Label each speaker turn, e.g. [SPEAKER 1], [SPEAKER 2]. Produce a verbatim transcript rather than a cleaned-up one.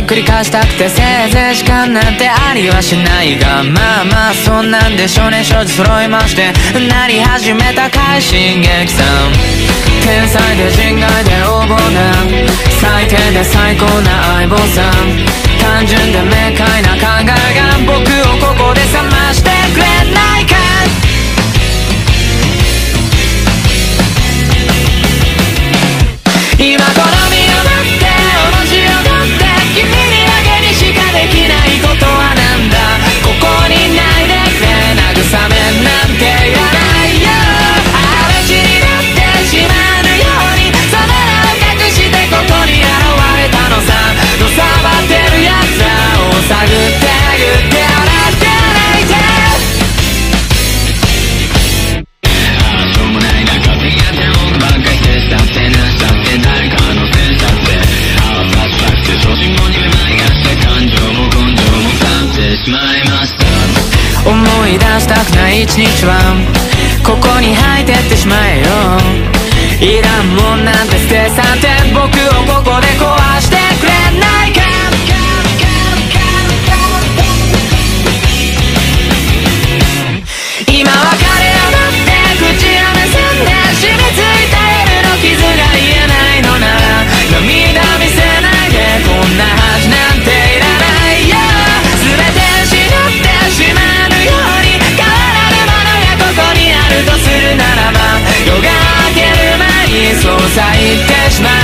[SPEAKER 1] 繰り返したくてせいぜい時間なんてありはしないが、まあまあそんなんでしょうね。所持揃いましてなり始めた快進撃さん、天才で人外で横暴な最低で最高な相棒さん、単純で明快な考えが僕をここで覚ましてくれないか。今この身をもって面白がって君にだけにしかできないことはなんだ。ここにないでくれ慰めなんていらないよ。嵐になってしまうようにその名を隠してここに現れたのさ。のさばってるやつらを探って言って笑って泣いて、ああしょうもないな勝手にやってる僕ばっかり手伝ってなしたって誰かのせいだって、ああフラッシュバックして初心もにめまいがして感情も根性も腐ってしまいました。思い出したくない一日はここに入ってってしまえよ。いらんもんなんて捨て去って僕をここで壊してくれないか。今別れを待って口を結んで染みついた夜の傷が言えないのなら涙見せないで、こんな恥なんていらないよ。全て失ってしまうように変わらぬものがここにあるとするならば、夜が明ける前にそうさ言ってしまう